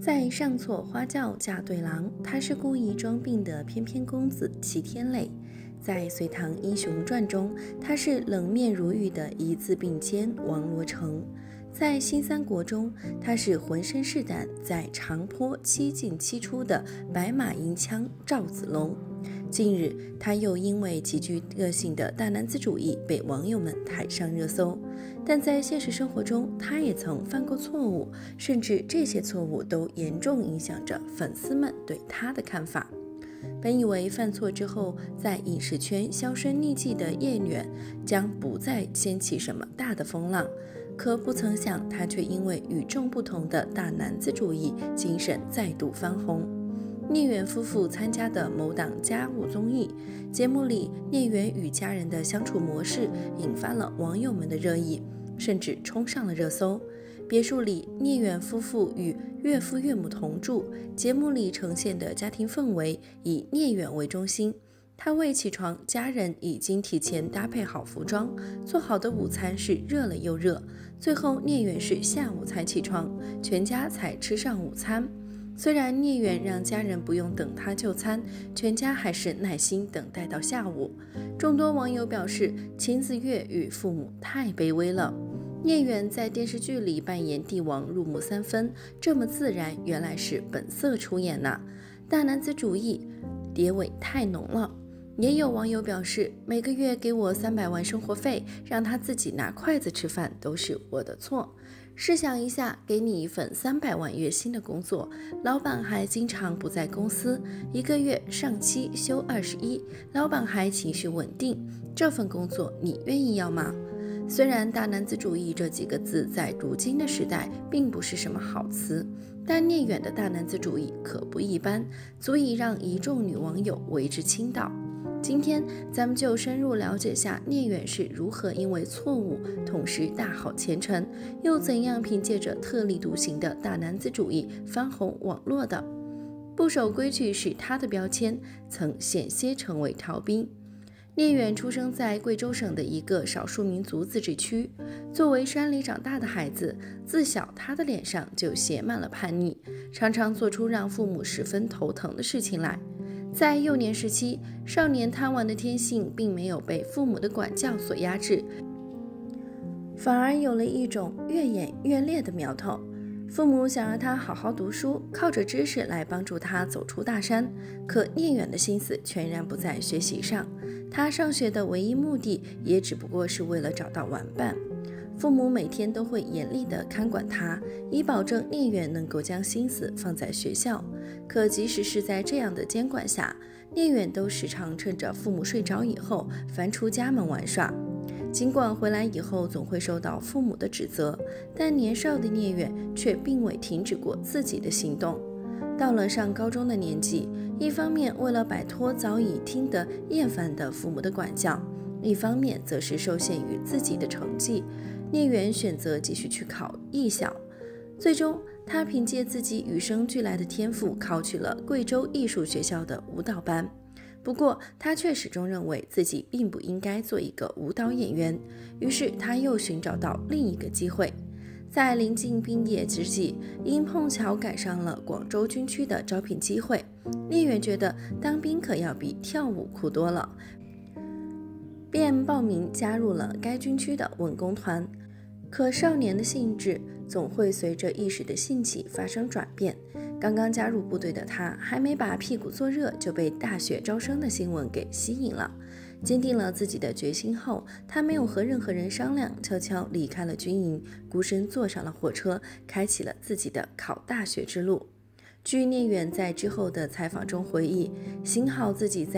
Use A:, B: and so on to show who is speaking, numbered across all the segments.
A: 在上错花轿嫁对郎，他是故意装病的翩翩公子齐天磊。在《隋唐英雄传》中，他是冷面如玉的一字并肩王罗成。在《新三国》中，他是浑身是胆在长坡七进七出的白马银枪赵子龙。近日，他又因为极具个性的大男子主义被网友们抬上热搜。但在现实生活中，他也曾犯过错误，甚至这些错误都严重影响着粉丝们对他的看法。本以为犯错之后，在影视圈销声匿迹的叶远将不再掀起什么大的风浪，可不曾想，他却因为与众不同的大男子主义精神再度翻红。聂远夫妇参加的某档家务综艺节目里，聂远与家人的相处模式引发了网友们的热议，甚至冲上了热搜。别墅里，聂远夫妇与岳父岳母同住，节目里呈现的家庭氛围以聂远为中心。他未起床，家人已经提前搭配好服装，做好的午餐是热了又热。最后，聂远是下午才起床，全家才吃上午餐。虽然聂远让家人不用等他就餐，全家还是耐心等待到下午。众多网友表示，秦子越与父母太卑微了。聂远在电视剧里扮演帝王入木三分，这么自然，原来是本色出演呢。大男子主义谍尾太浓了。也有网友表示，每个月给我300万生活费，让他自己拿筷子吃饭都是我的错。试想一下，给你一份300万月薪的工作，老板还经常不在公司，1个月上期休21，老板还情绪稳定，这份工作你愿意要吗？虽然大男子主义这几个字在如今的时代并不是什么好词，但聂远的大男子主义可不一般，足以让一众女网友为之倾倒。今天咱们就深入了解下聂远是如何因为错误同时大好前程，又怎样凭借着特立独行的大男子主义翻红网络的。不守规矩是他的标签，曾险些成为逃兵。聂远出生在贵州省的一个少数民族自治区，作为山里长大的孩子，自小他的脸上就写满了叛逆，常常做出让父母十分头疼的事情来。在幼年时期，少年贪玩的天性并没有被父母的管教所压制，反而有了一种越演越烈的苗头。父母想让他好好读书，靠着知识来帮助他走出大山，可聂远的心思全然不在学习上，他上学的唯一目的也只不过是为了找到玩伴。父母每天都会严厉地看管他，以保证聂远能够将心思放在学校。可即使是在这样的监管下，聂远都时常趁着父母睡着以后翻出家门玩耍。尽管回来以后总会受到父母的指责，但年少的聂远却并未停止过自己的行动。到了上高中的年纪，一方面为了摆脱早已听得厌烦的父母的管教，一方面则是受限于自己的成绩，聂远选择继续去考艺校。最终，他凭借自己与生俱来的天赋考取了贵州艺术学校的舞蹈班。不过，他却始终认为自己并不应该做一个舞蹈演员，于是他又寻找到另一个机会。在临近毕业之际，因碰巧赶上了广州军区的招聘机会，聂远觉得当兵可要比跳舞酷多了，便报名加入了该军区的文工团。可少年的兴致总会随着一时的兴起发生转变，刚刚加入部队的他还没把屁股坐热，就被大学招生的新闻给吸引了。坚定了自己的决心后，他没有和任何人商量，悄悄离开了军营，孤身坐上了火车，开启了自己的考大学之路。据聂远在之后的采访中回忆，幸好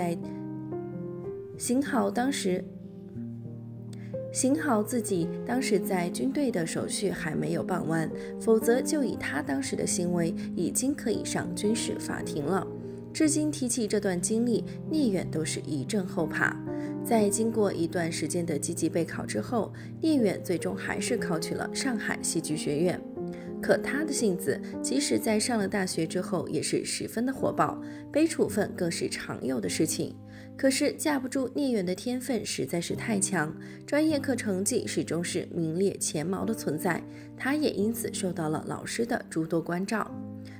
A: 自己当时在军队的手续还没有办完，否则就以他当时的行为，已经可以上军事法庭了。至今提起这段经历，聂远都是一阵后怕。在经过一段时间的积极备考之后，聂远最终还是考取了上海戏剧学院。可他的性子即使在上了大学之后也是十分的火爆，背处分更是常有的事情。可是架不住聂远的天分实在是太强，专业课成绩始终是名列前茅的存在，他也因此受到了老师的诸多关照。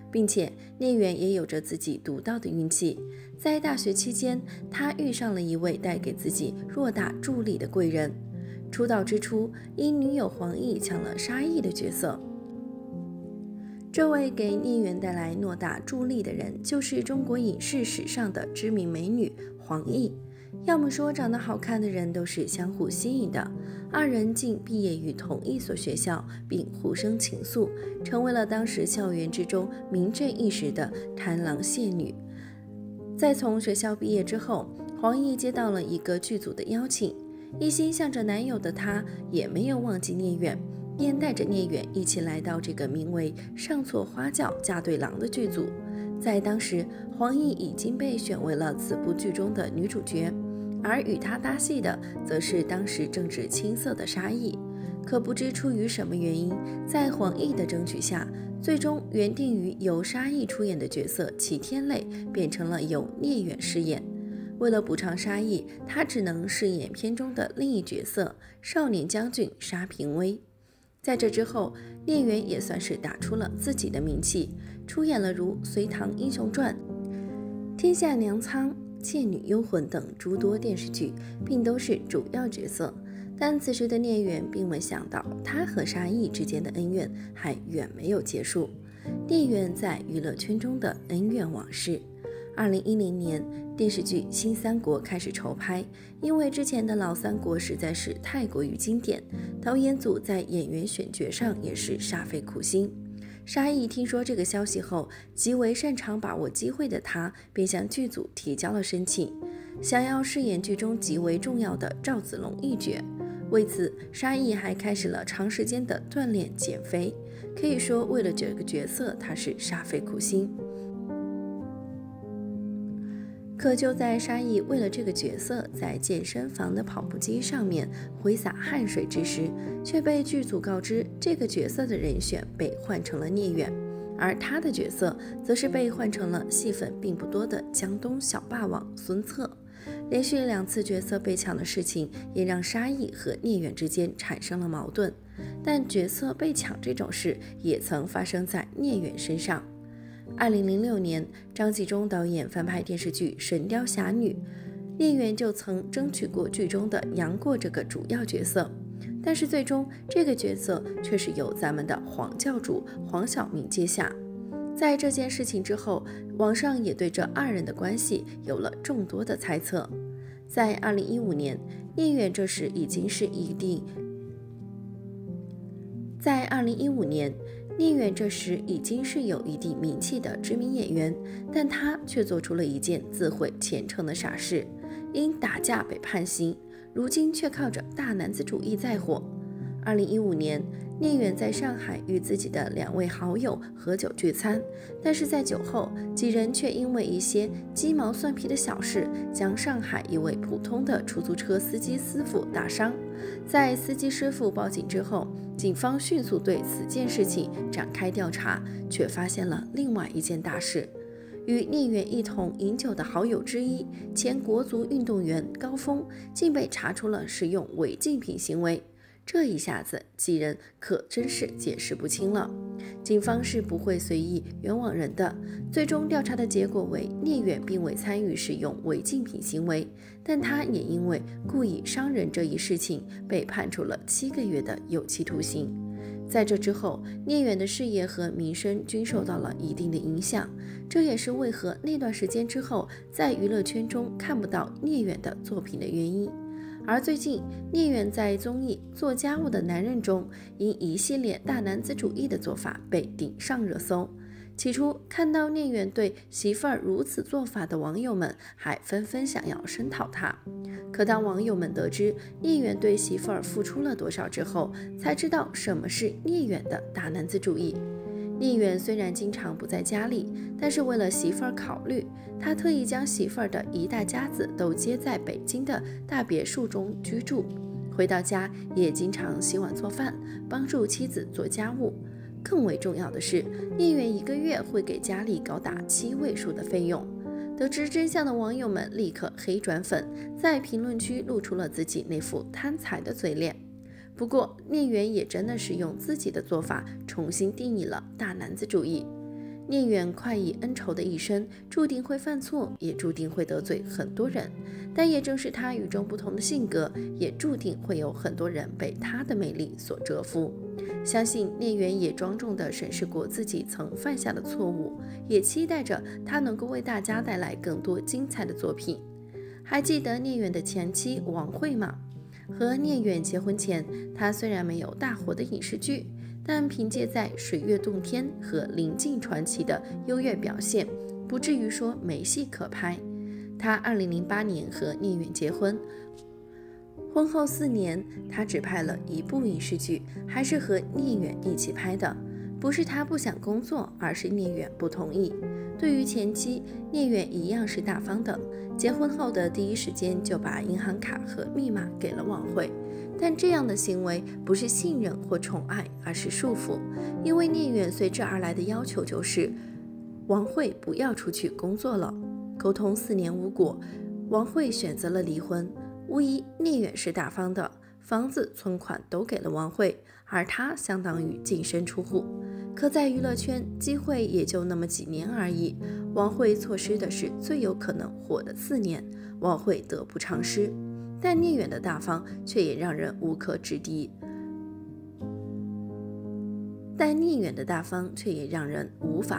A: 并且聂远也有着自己独到的运气。在大学期间，他遇上了一位带给自己偌大助力的贵人。出道之初，因女友黄奕抢了沙溢的角色。这位给聂远带来偌大助力的人，就是中国影视史上的知名美女黄奕。要么说长得好看的人都是相互吸引的，二人竟毕业于同一所学校，并互生情愫，成为了当时校园之中名震一时的贪狼蟹女。在从学校毕业之后，黄奕接到了一个剧组的邀请，一心向着男友的她也没有忘记聂远，便带着聂远一起来到这个名为《上错花轿嫁对郎》的剧组。在当时，黄奕已经被选为了此部剧中的女主角，而与她搭戏的则是当时正值青涩的沙溢。可不知出于什么原因，在黄奕的争取下，最终原定于由沙溢出演的角色齐天磊变成了由聂远饰演。为了补偿沙溢，他只能饰演片中的另一角色少年将军沙平威。在这之后，聂远也算是打出了自己的名气，出演了如《隋唐英雄传》《天下娘苍》《倩女幽魂》等诸多电视剧，并都是主要角色。但此时的聂远并未想到，他和沙溢之间的恩怨还远没有结束。聂远在娱乐圈中的恩怨往事。2010年，电视剧《新三国》开始筹拍，因为之前的老三国实在是太过于经典，导演组在演员选角上也是煞费苦心。沙溢听说这个消息后，极为擅长把握机会的他，便向剧组提交了申请，想要饰演剧中极为重要的赵子龙一角。为此，沙溢还开始了长时间的锻炼减肥，可以说为了这个角色，他是煞费苦心。可就在沙溢为了这个角色在健身房的跑步机上面挥洒汗水之时，却被剧组告知这个角色的人选被换成了聂远，而他的角色则是被换成了戏份并不多的江东小霸王孙策。连续2次角色被抢的事情，也让沙溢和聂远之间产生了矛盾。但角色被抢这种事，也曾发生在聂远身上。2006年，张纪中导演翻拍电视剧《神雕侠侣》，聂远就曾争取过剧中的杨过这个主要角色，但是最终这个角色却是由咱们的黄教主黄晓明接下。在这件事情之后，网上也对这2人的关系有了众多的猜测。在2015年，聂远这时已经是一定有一定名气的知名演员，但他却做出了一件自毁前程的傻事，因打架被判刑，如今却靠着大男子主义再火。2015年，聂远在上海与自己的2位好友喝酒聚餐，但是在酒后，几人却因为一些鸡毛蒜皮的小事，将上海一位普通的出租车司机师傅打伤。在司机师傅报警之后，警方迅速对此件事情展开调查，却发现了另外一件大事。与聂远一同饮酒的好友之一，前国足运动员高峰，竟被查出了使用违禁品行为。这一下子，几人可真是解释不清了。警方是不会随意冤枉人的。最终调查的结果为，聂远并未参与使用违禁品行为，但他也因为故意伤人这一事情被判处了7个月的有期徒刑。在这之后，聂远的事业和名声均受到了一定的影响，这也是为何那段时间之后，在娱乐圈中看不到聂远的作品的原因。而最近，聂远在综艺《做家务的男人》中，因一系列大男子主义的做法被顶上热搜。起初看到聂远对媳妇儿如此做法的网友们，还纷纷想要声讨他。可当网友们得知聂远对媳妇儿付出了多少之后，才知道什么是聂远的大男子主义。聂远虽然经常不在家里，但是为了媳妇儿考虑，他特意将媳妇儿的一大家子都接在北京的大别墅中居住，回到家也经常洗碗做饭，帮助妻子做家务。更为重要的是，聂远1个月会给家里高达7位数的费用。得知真相的网友们立刻黑转粉，在评论区露出了自己那副贪财的嘴脸。不过，聂远也真的是用自己的做法重新定义了大男子主义。 聂远快意恩仇的一生，注定会犯错，也注定会得罪很多人。但也正是他与众不同的性格，也注定会有很多人被他的魅力所折服。相信聂远也庄重地审视过自己曾犯下的错误，也期待着他能够为大家带来更多精彩的作品。还记得聂远的前妻王慧吗？和聂远结婚前，他虽然没有大火的影视剧，但凭借在《水月洞天》和《临近传奇》的优越表现，不至于说没戏可拍。他2008年和聂远结婚，婚后4年，他只拍了1部影视剧，还是和聂远一起拍的。不是他不想工作，而是聂远不同意。对于前妻，聂远一样是大方的，结婚后的第一时间就把银行卡和密码给了王慧。但这样的行为不是信任或宠爱，而是束缚。因为聂远随之而来的要求就是王慧不要出去工作了。沟通4年无果，王慧选择了离婚。无疑聂远是大方的，房子存款都给了王慧，而他相当于净身出户。可在娱乐圈，机会也就那么几年而已，王慧错失的是最有可能火的4年，王慧得不偿失。但聂远的大方却也让人无可置疑，但聂远的大方却也让人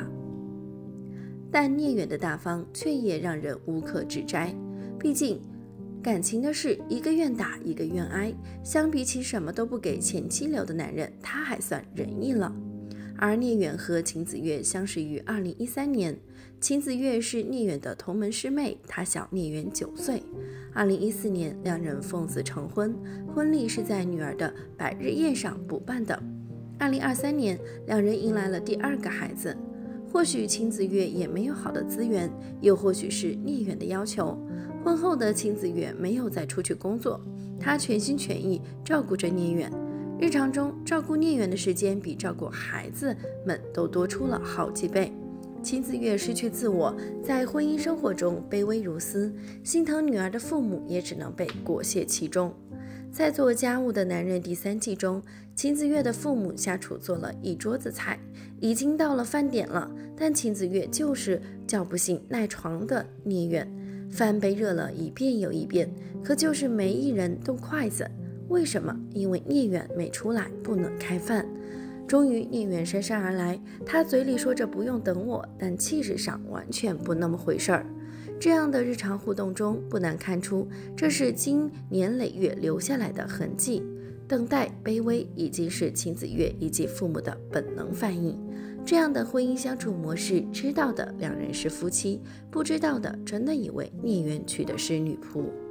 A: 无可指摘。毕竟感情的事，一个愿打一个愿挨，相比起什么都不给前妻留的男人，他还算仁义了。而聂远和秦子月相识于2013年，秦子月是聂远的同门师妹，她小聂远9岁。2014年，两人奉子成婚，婚礼是在女儿的百日宴上补办的。2023年，两人迎来了第2个孩子。或许秦子月也没有好的资源，又或许是聂远的要求，婚后的秦子月没有再出去工作，她全心全意照顾着聂远。日常中照顾聂远的时间比照顾孩子们都多出了好几倍。秦子月失去自我，在婚姻生活中卑微如斯，心疼女儿的父母也只能被裹挟其中。在做家务的男人第3季中，秦子月的父母下厨做了一桌子菜，已经到了饭点了，但秦子月就是叫不醒赖床的聂远，饭被热了一遍又一遍，可就是没一人动筷子。为什么？因为聂远没出来，不能开饭。终于聂远姗姗而来，他嘴里说着不用等我，但气势上完全不那么回事儿。这样的日常互动中，不难看出这是经年累月留下来的痕迹。等待、卑微已经是秦子月以及父母的本能反应。这样的婚姻相处模式，知道的两人是夫妻，不知道的真的以为聂远娶的是女仆。